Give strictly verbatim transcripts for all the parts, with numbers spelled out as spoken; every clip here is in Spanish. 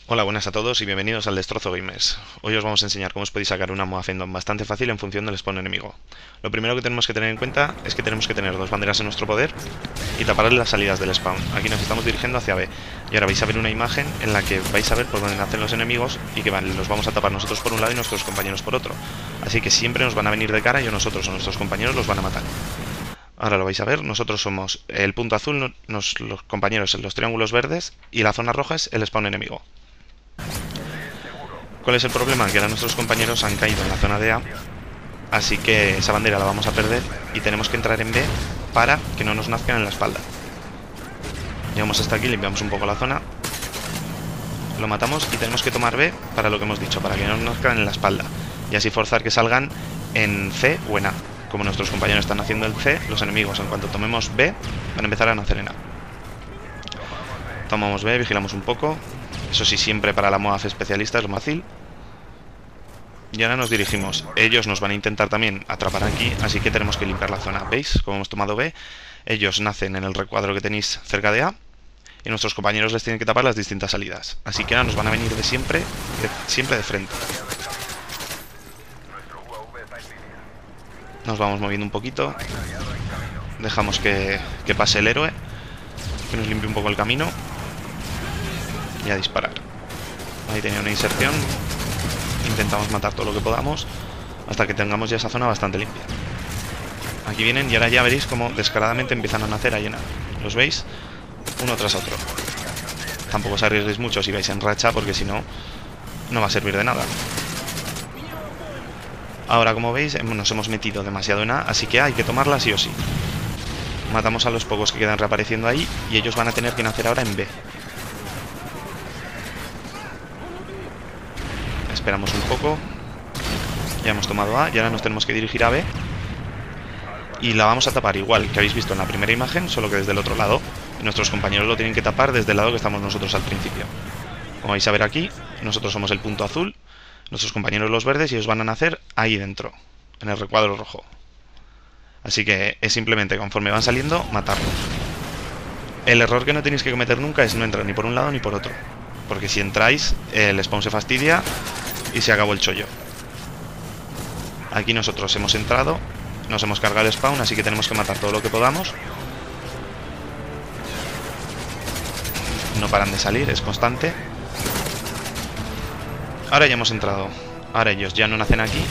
Hola, buenas a todos y bienvenidos al Destrozo Gamers. Hoy os vamos a enseñar cómo os podéis sacar una Moab Fendon bastante fácil en función del spawn enemigo. Lo primero que tenemos que tener en cuenta es que tenemos que tener dos banderas en nuestro poder y tapar las salidas del spawn. Aquí nos estamos dirigiendo hacia B y ahora vais a ver una imagen en la que vais a ver por dónde nacen los enemigos y que van, los vamos a tapar nosotros por un lado y nuestros compañeros por otro. Así que siempre nos van a venir de cara y o nosotros o nuestros compañeros los van a matar. Ahora lo vais a ver, nosotros somos el punto azul, nos, los compañeros en los triángulos verdes y la zona roja es el spawn enemigo. ¿Cuál es el problema? Que ahora nuestros compañeros han caído en la zona de A, así que esa bandera la vamos a perder y tenemos que entrar en B para que no nos nazcan en la espalda. Llegamos hasta aquí, limpiamos un poco la zona, lo matamos y tenemos que tomar B para lo que hemos dicho, para que no nos nazcan en la espalda y así forzar que salgan en C o en A. Como nuestros compañeros están haciendo el C, los enemigos en cuanto tomemos B van a empezar a nacer en A. Tomamos B, vigilamos un poco. Eso sí, siempre para la Moab especialista es lo más fácil. Y ahora nos dirigimos. Ellos nos van a intentar también atrapar aquí, así que tenemos que limpiar la zona. ¿Veis? Como hemos tomado B, ellos nacen en el recuadro que tenéis cerca de A y nuestros compañeros les tienen que tapar las distintas salidas. Así que ahora nos van a venir de siempre, de, siempre de frente. Nos vamos moviendo un poquito. Dejamos que, que pase el héroe, que nos limpie un poco el camino. Y a disparar. Ahí tenía una inserción. Intentamos matar todo lo que podamos hasta que tengamos ya esa zona bastante limpia. Aquí vienen y ahora ya veréis cómo descaradamente empiezan a nacer a llenar. ¿Los veis? Uno tras otro. Tampoco os arriesguéis mucho si vais en racha, porque si no, no va a servir de nada. Ahora, como veis, nos hemos metido demasiado en A, así que hay que tomarla sí o sí. Matamos a los pocos que quedan reapareciendo ahí y ellos van a tener que nacer ahora en B. Esperamos un poco. Ya hemos tomado A y ahora nos tenemos que dirigir a B. Y la vamos a tapar igual que habéis visto en la primera imagen, solo que desde el otro lado. Y nuestros compañeros lo tienen que tapar desde el lado que estamos nosotros al principio. Como vais a ver aquí, nosotros somos el punto azul, nuestros compañeros los verdes y ellos van a nacer ahí dentro, en el recuadro rojo. Así que es simplemente conforme van saliendo, matarlos. El error que no tenéis que cometer nunca es no entrar ni por un lado ni por otro. Porque si entráis, el spawn se fastidia y se acabó el chollo. Aquí nosotros hemos entrado, nos hemos cargado el spawn, así que tenemos que matar todo lo que podamos. No paran de salir, es constante. Ahora ya hemos entrado. Ahora ellos ya no nacen aquí.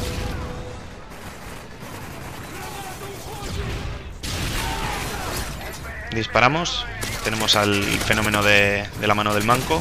Disparamos. Tenemos al fenómeno de, de la mano del manco,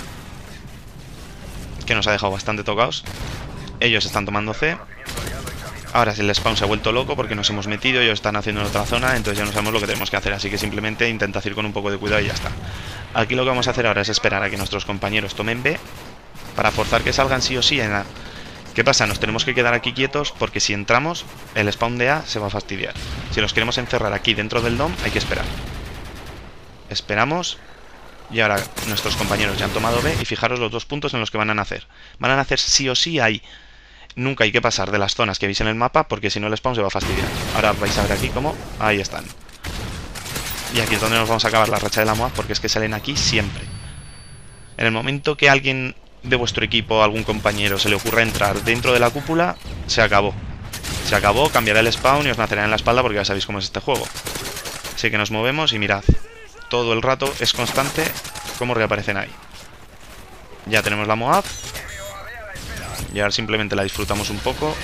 que nos ha dejado bastante tocados. Ellos están tomando C. Ahora el spawn se ha vuelto loco porque nos hemos metido, ellos están haciendo en otra zona, entonces ya no sabemos lo que tenemos que hacer, así que simplemente intentad ir con un poco de cuidado y ya está. Aquí lo que vamos a hacer ahora es esperar a que nuestros compañeros tomen B para forzar que salgan sí o sí en A. ¿Qué pasa? Nos tenemos que quedar aquí quietos porque si entramos, el spawn de A se va a fastidiar. Si los queremos encerrar aquí dentro del dom, hay que esperar. Esperamos. Y ahora nuestros compañeros ya han tomado B y fijaros los dos puntos en los que van a nacer. Van a nacer sí o sí ahí. Nunca hay que pasar de las zonas que veis en el mapa porque si no el spawn se va a fastidiar. Ahora vais a ver aquí cómo. Ahí están. Y aquí es donde nos vamos a acabar la racha de la Moab porque es que salen aquí siempre. En el momento que alguien de vuestro equipo, algún compañero, se le ocurra entrar dentro de la cúpula, se acabó. Se acabó, cambiará el spawn y os nacerá en la espalda porque ya sabéis cómo es este juego. Así que nos movemos y mirad. Todo el rato es constante cómo reaparecen ahí. Ya tenemos la Moab. Y ahora simplemente la disfrutamos un poco.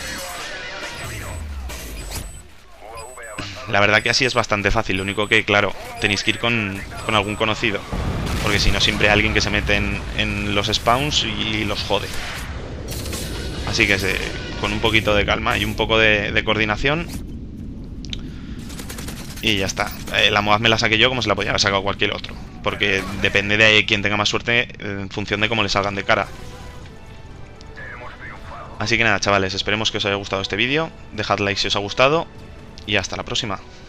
La verdad que así es bastante fácil. Lo único que, claro, tenéis que ir con, con algún conocido. Porque si no, siempre hay alguien que se mete en, en los spawns y los jode. Así que se, con un poquito de calma y un poco de, de coordinación. Y ya está. Eh, la Moab me la saqué yo como se la podía haber sacado cualquier otro. Porque depende de quién tenga más suerte en función de cómo le salgan de cara. Así que nada, chavales, esperemos que os haya gustado este vídeo. Dejad like si os ha gustado. Y hasta la próxima.